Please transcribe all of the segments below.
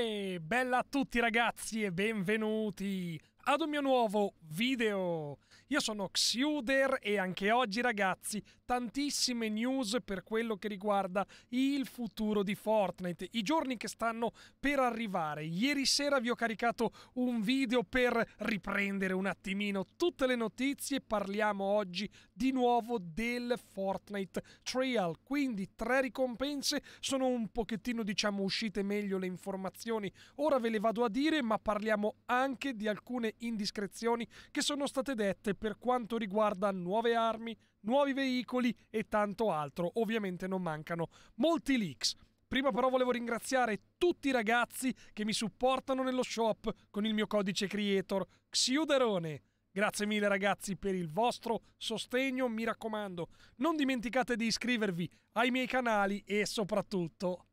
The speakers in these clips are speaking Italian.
Bella a tutti ragazzi e benvenuti ad un mio nuovo video. Io sono Xiuder e anche oggi ragazzi tantissime news per quello che riguarda il futuro di Fortnite, i giorni che stanno per arrivare. Ieri sera vi ho caricato un video per riprendere un attimino tutte le notizie. Parliamo oggi di nuovo del Fortnite Trial, quindi 3 ricompense, sono un pochettino uscite meglio le informazioni, ora ve le vado a dire, ma parliamo anche di alcune indiscrezioni che sono state dette per quanto riguarda nuove armi, nuovi veicoli e tanto altro. Ovviamente non mancano molti leaks. Prima però volevo ringraziare tutti i ragazzi che mi supportano nello shop con il mio codice creator Xiuderone. Grazie mille ragazzi per il vostro sostegno, mi raccomando, non dimenticate di iscrivervi ai miei canali e soprattutto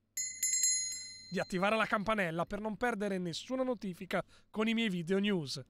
di attivare la campanella per non perdere nessuna notifica con i miei video news.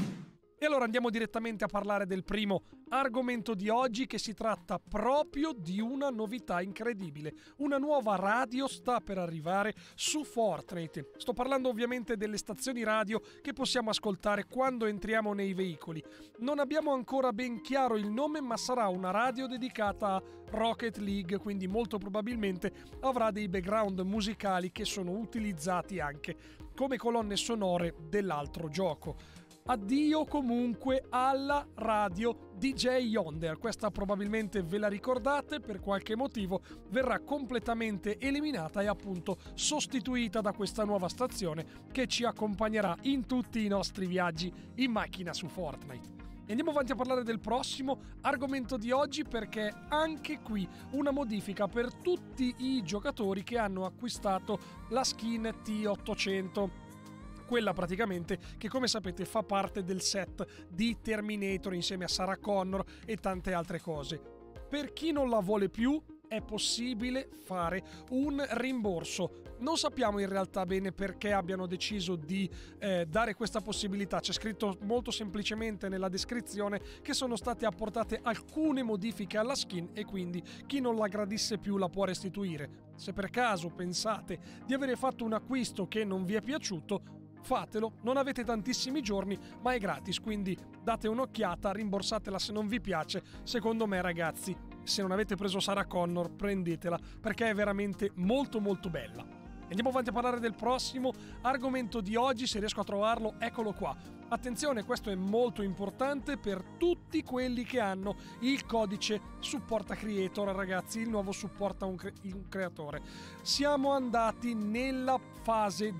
E allora andiamo direttamente a parlare del primo argomento di oggi, che si tratta proprio di una novità incredibile. Una nuova radio sta per arrivare su Fortnite. Sto parlando ovviamente delle stazioni radio che possiamo ascoltare quando entriamo nei veicoli. Non abbiamo ancora ben chiaro il nome, ma sarà una radio dedicata a Rocket League, quindi molto probabilmente avrà dei background musicali che sono utilizzati anche come colonne sonore dell'altro gioco. Addio comunque alla radio DJ Yonder, questa probabilmente ve la ricordate, per qualche motivo verrà completamente eliminata e appunto sostituita da questa nuova stazione che ci accompagnerà in tutti i nostri viaggi in macchina su Fortnite. E andiamo avanti a parlare del prossimo argomento di oggi, perché anche qui una modifica per tutti i giocatori che hanno acquistato la skin T800. Quella praticamente che, come sapete, fa parte del set di Terminator insieme a Sarah Connor e tante altre cose. Per chi non la vuole più è possibile fare un rimborso. Non sappiamo in realtà bene perché abbiano deciso di dare questa possibilità. C'è scritto molto semplicemente nella descrizione che sono state apportate alcune modifiche alla skin e quindi chi non la gradisse più la può restituire. Se per caso pensate di avere fatto un acquisto che non vi è piaciuto, fatelo, non avete tantissimi giorni, ma è gratis, quindi date un'occhiata, rimborsatela se non vi piace. Secondo me ragazzi, se non avete preso Sarah Connor, prendetela, perché è veramente molto molto bella. Andiamo avanti a parlare del prossimo argomento di oggi, se riesco a trovarlo, eccolo qua. Attenzione, questo è molto importante per tutti quelli che hanno il codice Supporta Creator, ragazzi, il nuovo supporta un creatore. Siamo andati nella fase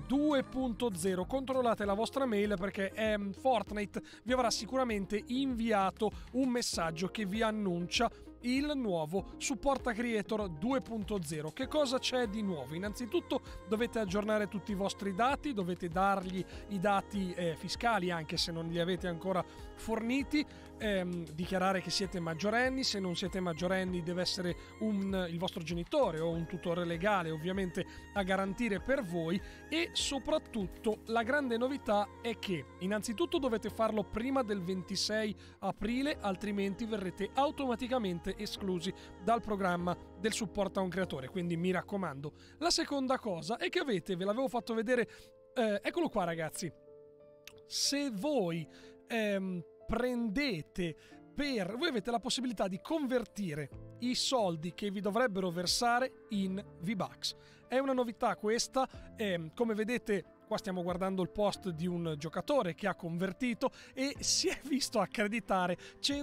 2.0, controllate la vostra mail perché Fortnite vi avrà sicuramente inviato un messaggio che vi annuncia il nuovo Supporta Creator 2.0. Che cosa c'è di nuovo? Innanzitutto dovete aggiornare tutti i vostri dati, dovete dargli i dati fiscali anche se non li avete ancora forniti, dichiarare che siete maggiorenni. Se non siete maggiorenni deve essere il vostro genitore o un tutore legale ovviamente a garantire per voi. E soprattutto la grande novità è che innanzitutto dovete farlo prima del 26 aprile, altrimenti verrete automaticamente esclusi dal programma del supporto a un creatore, quindi mi raccomando. La seconda cosa è che ve l'avevo fatto vedere, eccolo qua ragazzi, se voi prendete voi avete la possibilità di convertire i soldi che vi dovrebbero versare in V-Bucks. È una novità questa, come vedete qua stiamo guardando il post di un giocatore che ha convertito e si è visto accreditare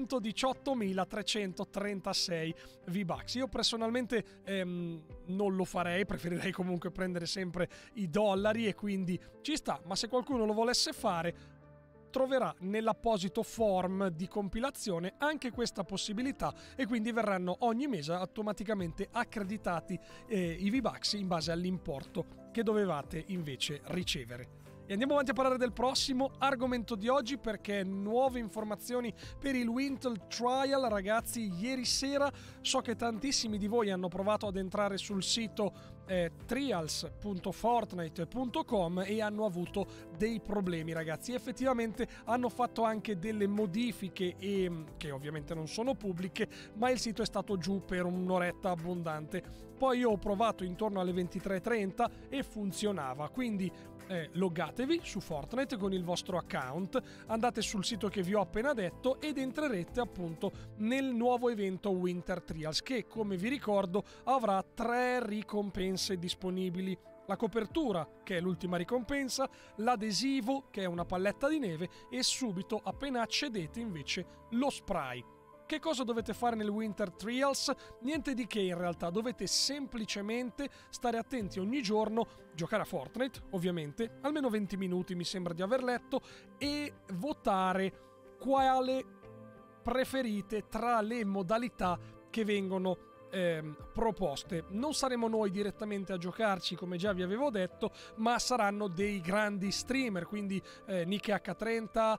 118.336 V-Bucks. Io personalmente non lo farei, preferirei comunque prendere sempre i dollari e quindi ci sta, ma se qualcuno lo volesse fare troverà nell'apposito form di compilazione anche questa possibilità e quindi verranno ogni mese automaticamente accreditati i V-Bucks in base all'importo che dovevate invece ricevere. E andiamo avanti a parlare del prossimo argomento di oggi, perché nuove informazioni per il Winter Trial. Ragazzi, ieri sera so che tantissimi di voi hanno provato ad entrare sul sito trials.fortnite.com e hanno avuto dei problemi, ragazzi. Effettivamente hanno fatto anche delle modifiche che ovviamente non sono pubbliche, ma il sito è stato giù per un'oretta abbondante. Poi io ho provato intorno alle 23:30 e funzionava, quindi loggatevi su Fortnite con il vostro account, andate sul sito che vi ho appena detto ed entrerete appunto nel nuovo evento Winter Trials, che, come vi ricordo, avrà 3 ricompense disponibili: la copertura, che è l'ultima ricompensa, l'adesivo, che è una palletta di neve, e subito, appena accedete, invece, lo spray. Che cosa dovete fare nel Winter Trials? Niente di che, in realtà. Dovete semplicemente stare attenti ogni giorno, giocare a Fortnite, ovviamente, almeno 20 minuti mi sembra di aver letto, e votare quale preferite tra le modalità che vengono proposte. Non saremo noi direttamente a giocarci, come già vi avevo detto, ma saranno dei grandi streamer, quindi NickH30,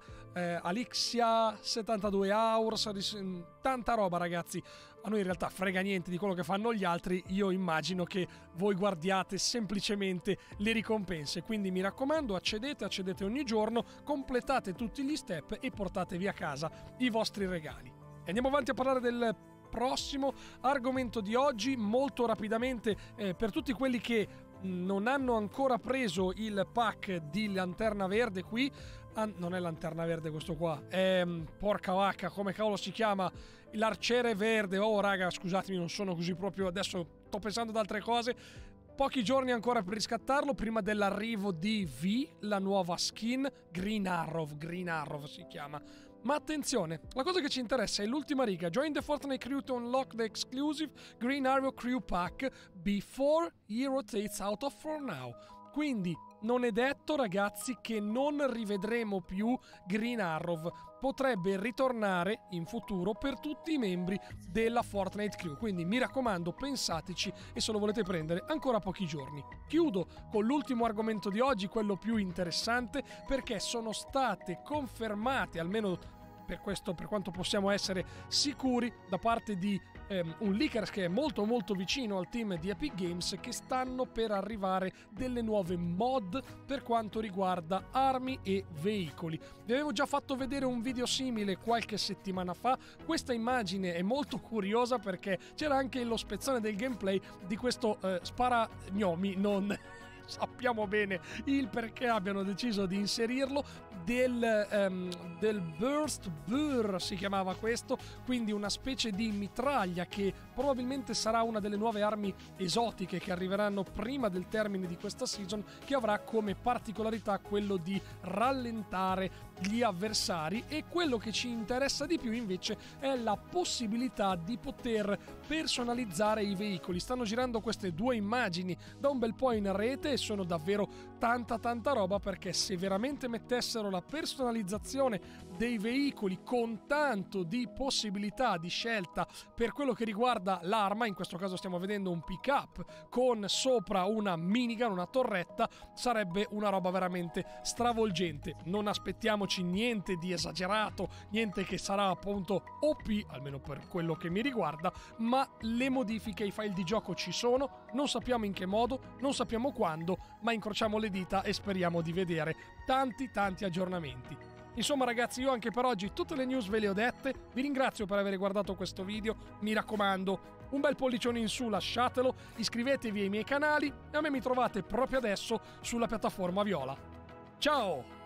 Alixia, 72 Hours, tanta roba, ragazzi. A noi in realtà frega niente di quello che fanno gli altri, io immagino che voi guardiate semplicemente le ricompense, quindi mi raccomando, accedete ogni giorno, completate tutti gli step e portatevi a casa i vostri regali. E andiamo avanti a parlare del prossimo argomento di oggi, molto rapidamente, per tutti quelli che non hanno ancora preso il pack di Lanterna Verde qui. Non è Lanterna Verde questo qua, è porca vacca, come cavolo si chiama? L'arciere verde. Oh raga, scusatemi, non sono così proprio, adesso sto pensando ad altre cose. Pochi giorni ancora per riscattarlo, prima dell'arrivo di V, la nuova skin Green Arrow si chiama. Ma attenzione, la cosa che ci interessa è l'ultima riga: Join the Fortnite crew to unlock the exclusive Green Arrow Crew Pack before he rotates out of for now. Quindi non è detto, ragazzi, che non rivedremo più Green Arrow. Potrebbe ritornare in futuro per tutti i membri della Fortnite Crew. Quindi mi raccomando, pensateci, e se lo volete prendere, ancora pochi giorni. Chiudo con l'ultimo argomento di oggi, quello più interessante, perché sono state confermate, almeno per quanto possiamo essere sicuri, da parte di un leaker che è molto molto vicino al team di Epic Games, che stanno per arrivare delle nuove mod per quanto riguarda armi e veicoli. Vi avevo già fatto vedere un video simile qualche settimana fa. Questa immagine è molto curiosa perché c'era anche lo spezzone del gameplay di questo sparagnomi, non sappiamo bene il perché abbiano deciso di inserirlo, del Burst Burr si chiamava questo, quindi una specie di mitraglia che probabilmente sarà una delle nuove armi esotiche che arriveranno prima del termine di questa season, che avrà come particolarità quello di rallentare gli avversari. E quello che ci interessa di più invece è la possibilità di poter personalizzare i veicoli. Stanno girando queste 2 immagini da un bel po' in rete e sono davvero tanta roba, perché se veramente mettessero la personalizzazione dei veicoli con tanto di possibilità di scelta per quello che riguarda l'arma, in questo caso stiamo vedendo un pick-up con sopra una minigun, una torretta, sarebbe una roba veramente stravolgente. Non aspettiamoci niente di esagerato, niente che sarà appunto OP, almeno per quello che mi riguarda, ma le modifiche ai file di gioco ci sono, non sappiamo in che modo, non sappiamo quando, ma incrociamo le dita e speriamo di vedere tanti aggiornamenti. Insomma ragazzi, io anche per oggi tutte le news ve le ho dette. Vi ringrazio per aver guardato questo video, mi raccomando, un bel pollicione in su lasciatelo, iscrivetevi ai miei canali e a me mi trovate proprio adesso sulla piattaforma viola. Ciao!